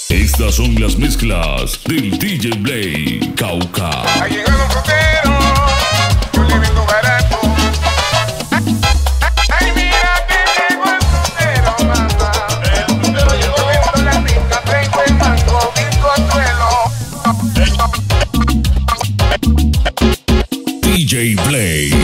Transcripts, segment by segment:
Estas son las mezclas del DJ Blade Cauca. Ha llegado un frutero, yo le vendo barato. Ay, mira que llegó el frutero, mamá. El frutero llegó. Yo vendo la pica, tengo el mango, bizcochuelo. DJ Blade.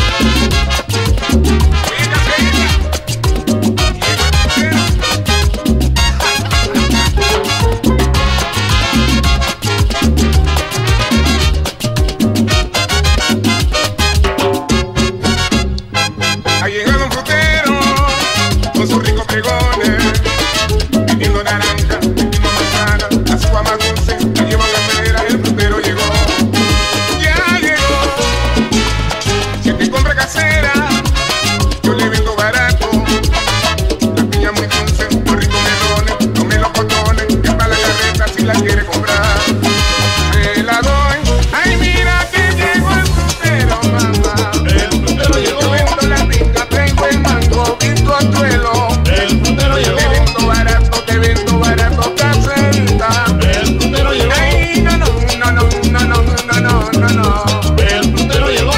Ha llegado un frutero con sus ricos pregones, vendiendo naranja, vendiendo manzana, la suba más dulce, la lleva casera, el frutero llegó. Ya llegó. Si te compra casera, yo le vendo barato. La piña muy dulce, los ricos melones, los melocotones, que para la carreta si la quiere comprar. Se la doy. Ay, mira que llegó el frutero, mamá. El frutero llegó. Yo vendo la pica, tengo el mango, bizcochuelo. El frutero llegó. Te vendo barato, caserita. El frutero llegó. Ay, no, no, no, no, no, no, no, no, no, no. El frutero llegó.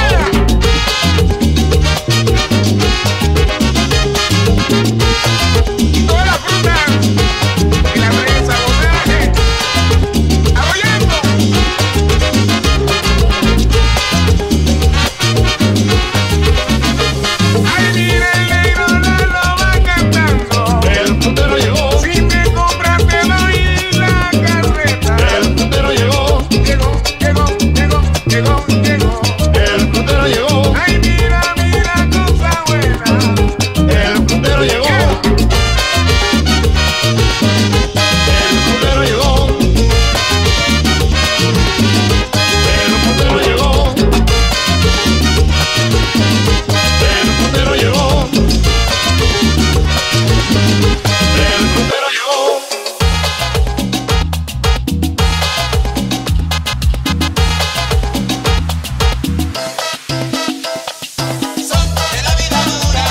Toda la fruta y la fresa, botaje, abollando. Ay, mira el negro, no lo va cantando. El frutero llegó. Si me compras te doy la carreta. El frutero llegó. Llegó, llegó, llegó, llegó, llegó. El frutero llegó. Ay, mira, mira, cosa buena. El frutero llegó. El frutero llegó. El frutero llegó. El frutero llegó. El frutero llegó. Son de la vida dura,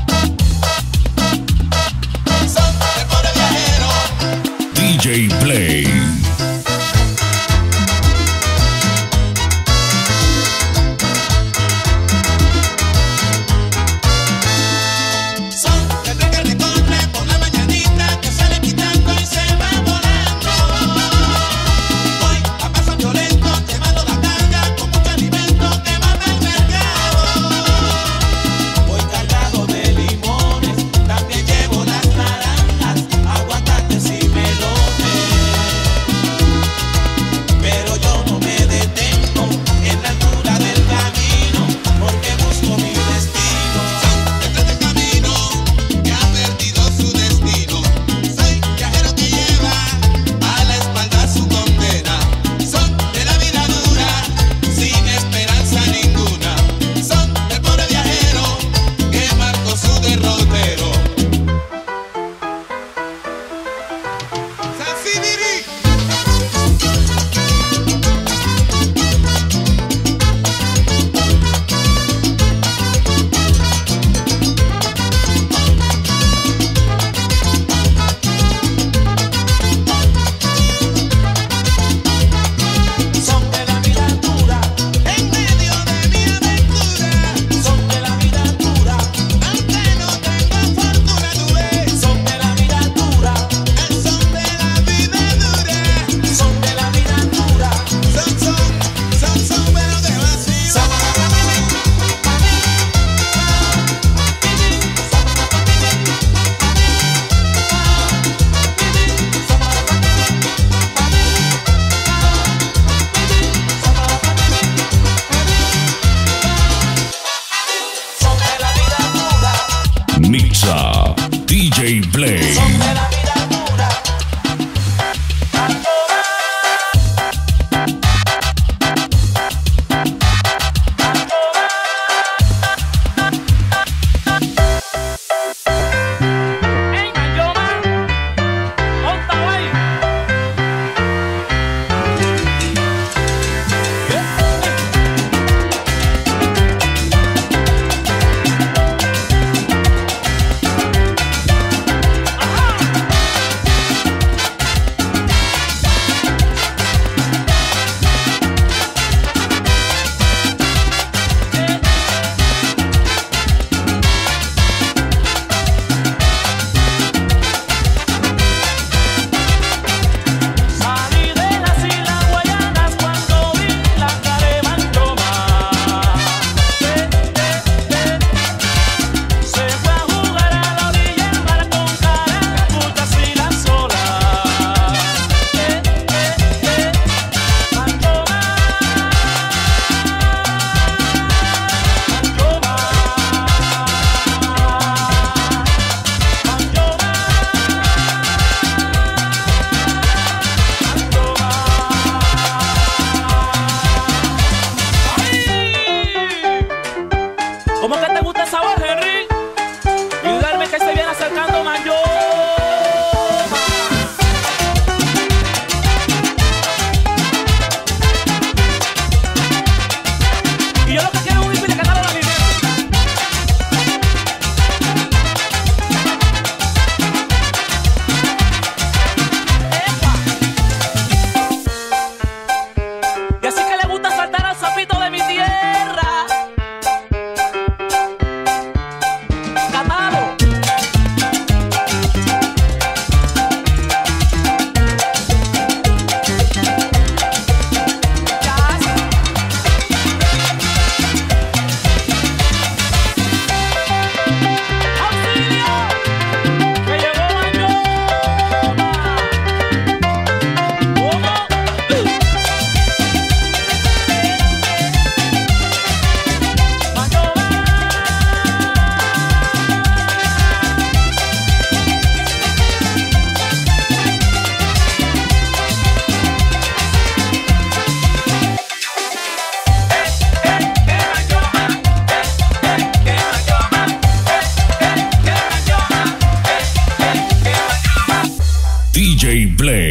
son del pobre viajero. DJ Blade. Son del tren que recorre por la mañanita, que sale quitando y se va volando. Voy a paso violento, llevando la carga con mucho alimento que va al mercado. Voy cargado de limones, también llevo las naranjas, aguacates y melones.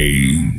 Blade.